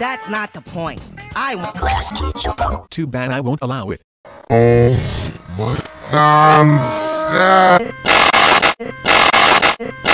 That's not the point. I want Class teacher. Too bad I won't allow it. Oh my God.